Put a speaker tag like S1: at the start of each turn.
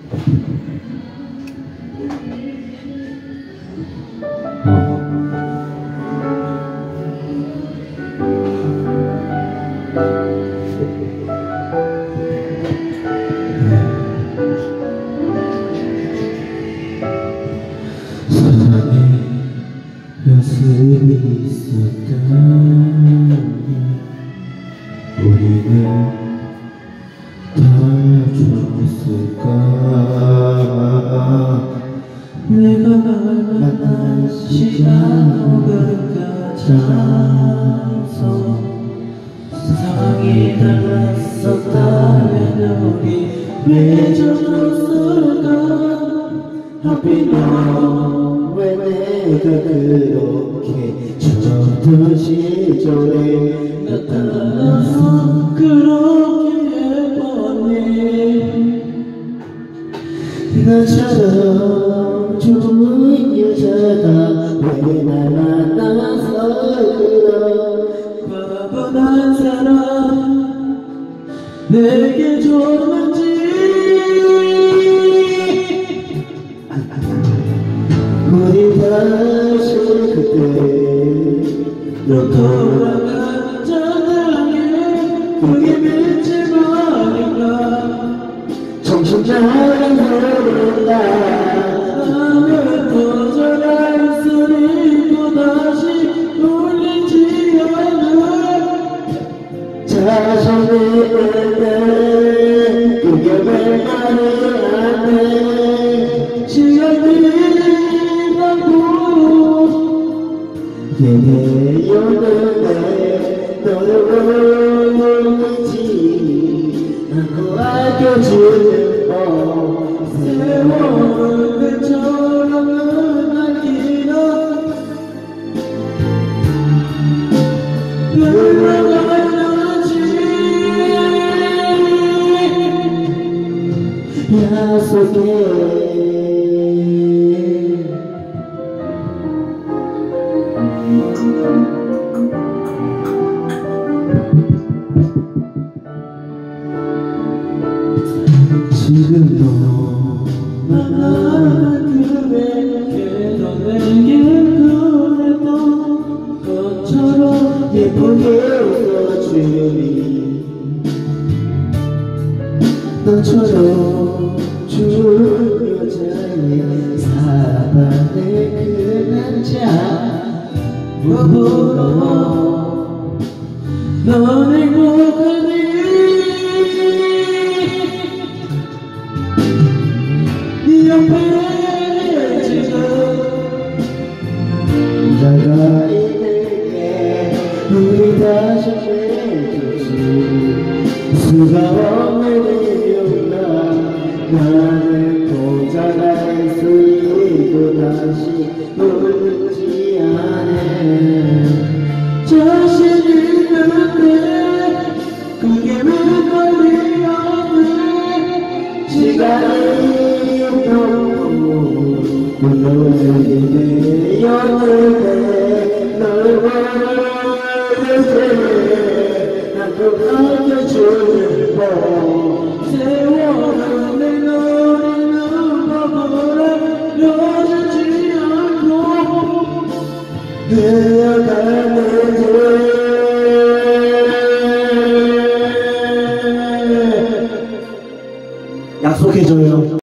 S1: 사랑의 연습이 있었다면 우리는 다 좋았을까. 내가 널 만난 시간은 같아서 상황이 달랐었다면 우리 왜 저랬을까. 하필 너 왜 내가 그렇게 젖은 시절에 나타나서 그렇게 예뻤니. 나처럼 좋은 여자가 왜 날 만나서 그런 과분한 사랑 내게 줬는지. 우리 다시 그때 너 돌아가자는 게 그게 믿지 말인가. 정신 차린 사람이다. 나는 더 잘할 수는 있고 다시 울리지 않아. 자신이 있는데 그게 왜 말이 안 돼. 내게 오는데 너를 믿지 않고 아껴주는 법. 세월은 그처럼은 날 길어 흘러가는지 약속해. 지금도 만나는 그에게 더 내게 그랬던 것처럼 예쁘게 웃어주니. 너처럼 좋은 여자의 사랑의 그 남자 부러워. 넌 행복하니. 네 옆에 지금 내가 있는게 우리 다시 해줄 수가 없는 이유가 나는 고장할 수 있고 다시 울지 않아. 자신 있는데 그게 왜 걸리 없네. 시간이 너에게 여는데 널 원하는데 나도 아껴주는 법. 세월은 내 노리는 법을 알려주지 않고 흘러가는데 약속해줘요.